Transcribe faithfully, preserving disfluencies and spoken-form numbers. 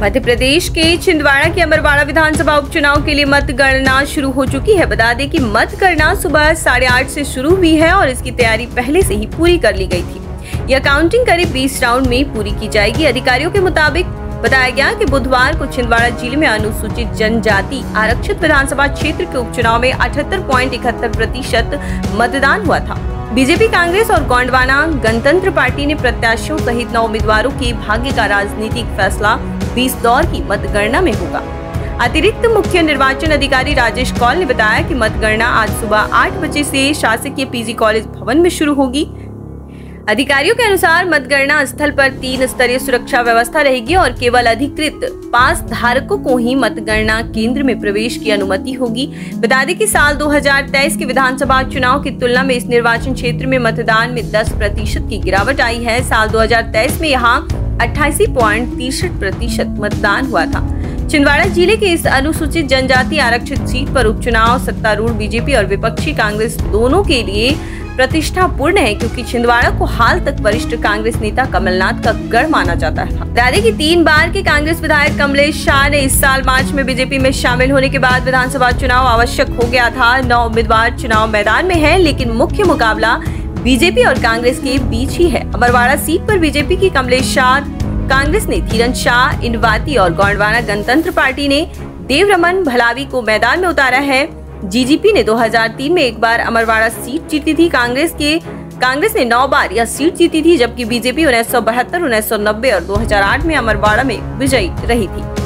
मध्य प्रदेश के छिंदवाड़ा के अमरवाड़ा विधानसभा उपचुनाव के लिए मतगणना शुरू हो चुकी है। बता दें कि मतगणना सुबह साढ़े आठ से शुरू हुई है और इसकी तैयारी पहले से ही पूरी कर ली गई थी। यह काउंटिंग करीब बीस राउंड में पूरी की जाएगी। अधिकारियों के मुताबिक बताया गया कि बुधवार को छिंदवाड़ा जिले में अनुसूचित जनजाति आरक्षित विधानसभा क्षेत्र के उपचुनाव में अठहत्तर पॉइंट इकहत्तर प्रतिशत मतदान हुआ था। बीजेपी, कांग्रेस और गोंडवाना गणतंत्र पार्टी ने प्रत्याशियों सहित नौ उम्मीदवारों के भाग्य का राजनीतिक फैसला बीस दौर की मतगणना में होगा। अतिरिक्त मुख्य निर्वाचन अधिकारी राजेश कौल ने बताया कि मतगणना आज सुबह आठ बजे से शासकीय पीजी कॉलेज भवन में शुरू होगी। अधिकारियों के अनुसार मतगणना स्थल पर तीन स्तरीय सुरक्षा व्यवस्था रहेगी और केवल अधिकृत पास धारकों को ही मतगणना केंद्र में प्रवेश की अनुमति होगी। बता दें कि साल दो हज़ार तेईस के विधानसभा चुनाव की तुलना में इस निर्वाचन क्षेत्र में मतदान में दस प्रतिशत की गिरावट आई है। साल दो हज़ार तेईस में यहाँ अट्ठासी पॉइंट तिरसठ प्रतिशत मतदान हुआ था। छिंदवाड़ा जिले के इस अनुसूचित जनजाति आरक्षित सीट पर उपचुनाव सत्तारूढ़ बीजेपी और विपक्षी कांग्रेस दोनों के लिए प्रतिष्ठापूर्ण है, क्योंकि छिंदवाड़ा को हाल तक वरिष्ठ कांग्रेस नेता कमलनाथ का गढ़ माना जाता था। बता दें कि तीन बार के कांग्रेस विधायक कमलेश शाह ने इस साल मार्च में बीजेपी में शामिल होने के बाद विधानसभा चुनाव आवश्यक हो गया था। नौ उम्मीदवार चुनाव मैदान में है, लेकिन मुख्य मुकाबला बीजेपी और कांग्रेस के बीच ही है। अमरवाड़ा सीट पर बीजेपी की कमलेश शाह, कांग्रेस ने धीरन शाह इंडवाती और गोंडवाना गणतंत्र पार्टी ने देवरमन भलावी को मैदान में उतारा है। जीजीपी ने दो हज़ार तीन में एक बार अमरवाड़ा सीट जीती थी। कांग्रेस के कांग्रेस ने नौ बार यह सीट जीती थी, जबकि बीजेपी उन्नीस सौ बहत्तर, उन्नीस सौ नब्बे और दो हज़ार आठ में अमरवाड़ा में विजयी रही थी।